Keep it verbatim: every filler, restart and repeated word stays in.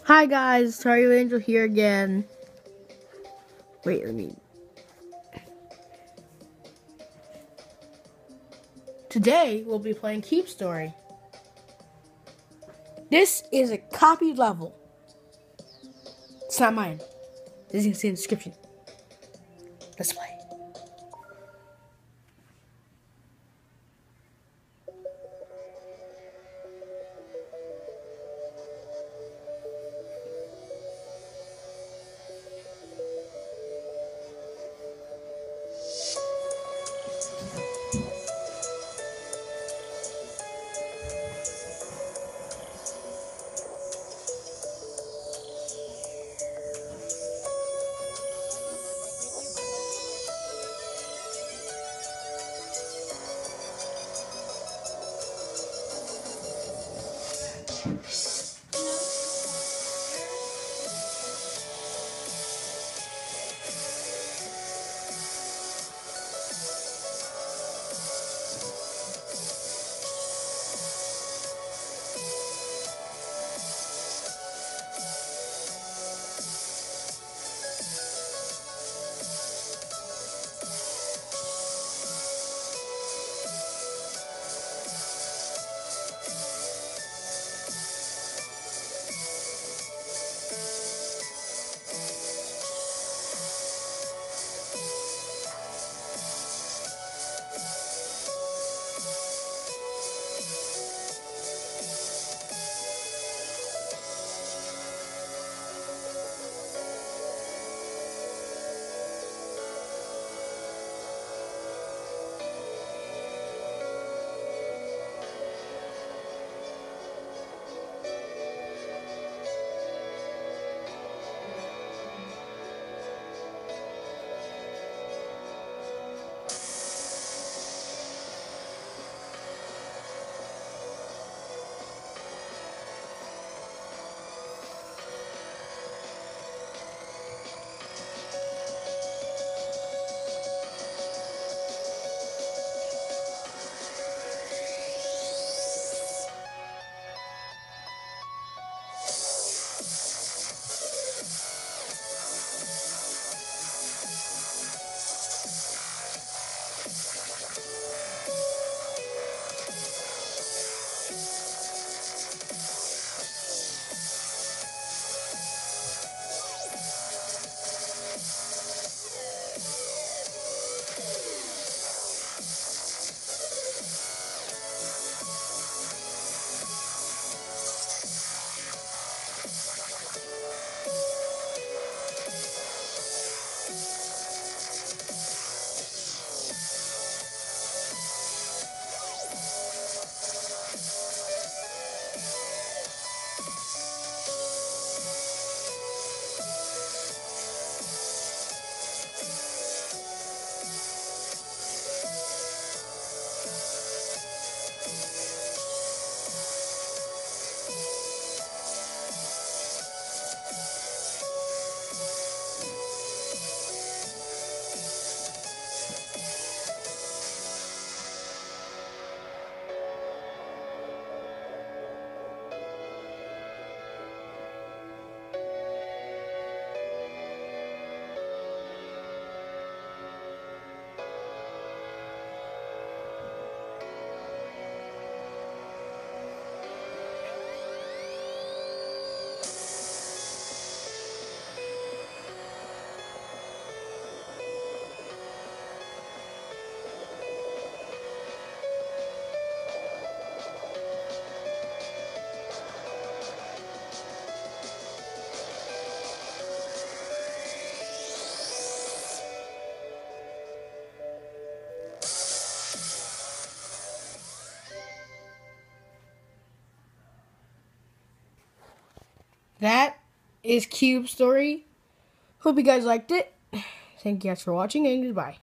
Hi guys, Tario Angel here again. Wait, let me. Today we'll be playing Keep Story. This is a copied level. It's not mine. As you can see in the description. Let's play. That is Cube Story. Hope you guys liked it. Thank you guys for watching and goodbye.